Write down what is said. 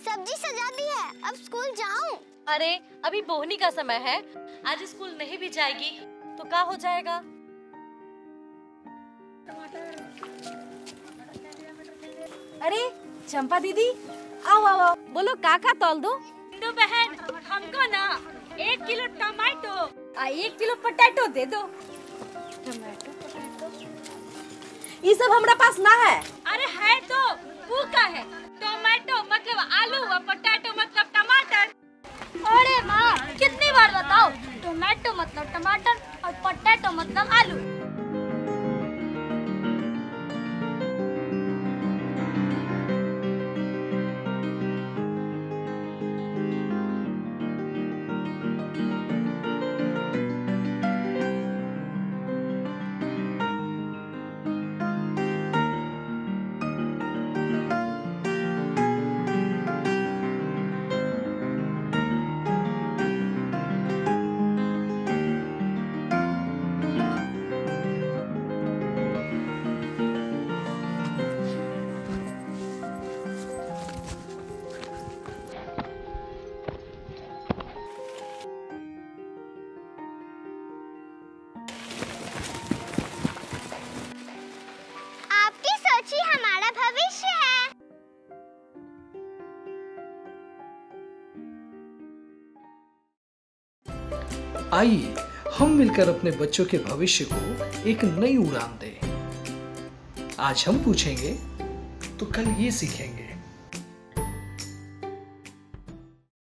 सब्जी सजा दी है, अब स्कूल जाऊं? अरे अभी बोहनी का समय है, आज स्कूल नहीं भी जाएगी तो क्या हो जाएगा। अरे चंपा दीदी, आओ आओ आओ, बोलो काका तौल दो। तो बहन हमको ना 1 किलो टमाटो 1 किलो पोटैटो दे दो। टमाटो ये सब हमारा पास ना है। अरे है तो वो का है, टमाटो मतलब आलू और पोटैटो मतलब टमाटर। अरे माँ कितनी बार बताओ, टोमेटो मतलब टमाटर और पोटैटो मतलब आलू। आपकी सोच ही हमारा भविष्य है। आइए हम मिलकर अपने बच्चों के भविष्य को एक नई उड़ान दें। आज हम पूछेंगे तो कल ये सीखेंगे।